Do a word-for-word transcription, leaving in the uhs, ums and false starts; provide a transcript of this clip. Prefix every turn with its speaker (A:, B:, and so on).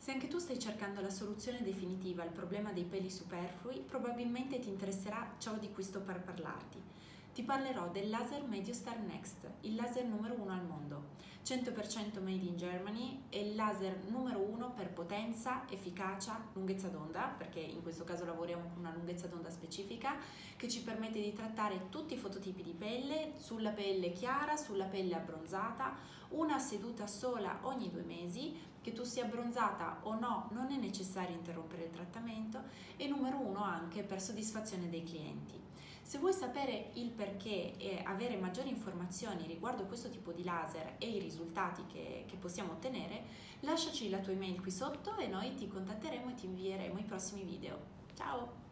A: Se anche tu stai cercando la soluzione definitiva al problema dei peli superflui, probabilmente ti interesserà ciò di cui sto per parlarti. Ti parlerò del laser MeDioStar Next, il laser numero uno al mondo. cento per cento made in Germany, è il laser numero uno per potenza, efficacia, lunghezza d'onda, perché in questo caso lavoriamo con una lunghezza d'onda specifica, che ci permette di trattare tutti i fototipi di pelle, sulla pelle chiara, sulla pelle abbronzata, una seduta sola ogni due mesi. Che tu sia abbronzata o no, non è necessario interrompere il trattamento, e numero uno anche per soddisfazione dei clienti. Se vuoi sapere il perché e avere maggiori informazioni riguardo questo tipo di laser e i risultati che, che possiamo ottenere, lasciaci la tua email qui sotto e noi ti contatteremo e ti invieremo i prossimi video. Ciao!